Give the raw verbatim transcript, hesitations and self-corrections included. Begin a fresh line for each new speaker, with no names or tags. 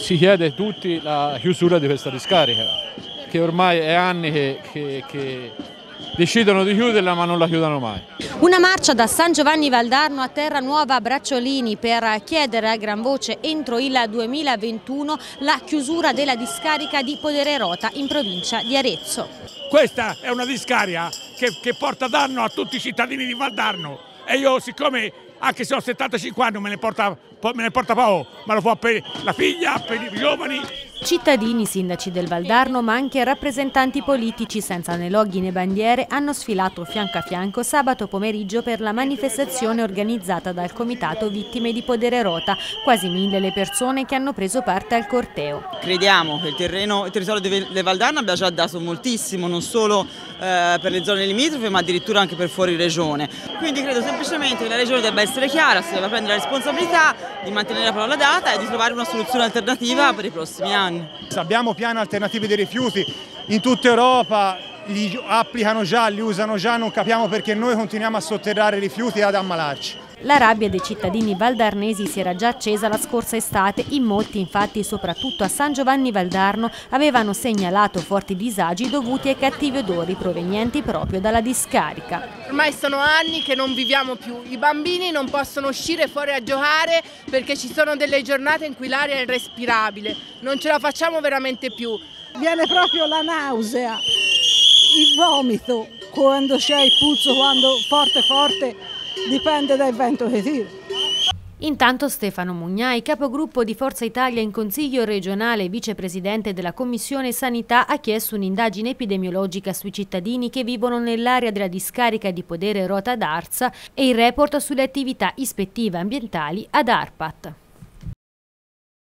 si chiede tutti la chiusura di questa discarica, che ormai è anni che, che, che decidono di chiuderla ma non la chiudono mai.
Una marcia da San Giovanni Valdarno a Terranuova Bracciolini per chiedere a gran voce entro il duemilaventuno la chiusura della discarica di Podererota in provincia di Arezzo.
Questa è una discarica che, che porta danno a tutti i cittadini di Valdarno e io, siccome anche se ho settantacinque anni me ne porta, me ne porta poco, ma lo fa per la figlia, per i giovani.
Cittadini, sindaci del Valdarno, ma anche rappresentanti politici senza né loghi né bandiere hanno sfilato fianco a fianco sabato pomeriggio per la manifestazione organizzata dal Comitato Vittime di Podererota, quasi mille le persone che hanno preso parte al corteo.
Crediamo che il, terreno, il territorio del Valdarno abbia già dato moltissimo, non solo eh, per le zone limitrofe ma addirittura anche per fuori regione. Quindi credo semplicemente che la regione debba essere chiara, si debba prendere la responsabilità di mantenere la parola data e di trovare una soluzione alternativa per i prossimi anni.
Abbiamo piani alternativi dei rifiuti, in tutta Europa li applicano già, li usano già, non capiamo perché noi continuiamo a sotterrare i rifiuti e ad ammalarci.
La rabbia dei cittadini valdarnesi si era già accesa la scorsa estate, in molti infatti, soprattutto a San Giovanni Valdarno, avevano segnalato forti disagi dovuti ai cattivi odori provenienti proprio dalla discarica.
Ormai sono anni che non viviamo più, i bambini non possono uscire fuori a giocare perché ci sono delle giornate in cui l'aria è irrespirabile, non ce la facciamo veramente più.
Viene proprio la nausea, il vomito, quando c'è il puzzo, quando forte forte, dipende dal vento che tira.
Intanto Stefano Mugnai, capogruppo di Forza Italia in Consiglio regionale e vicepresidente della Commissione Sanità, ha chiesto un'indagine epidemiologica sui cittadini che vivono nell'area della discarica di Podererota ad Arza e il report sulle attività ispettive ambientali ad Arpat.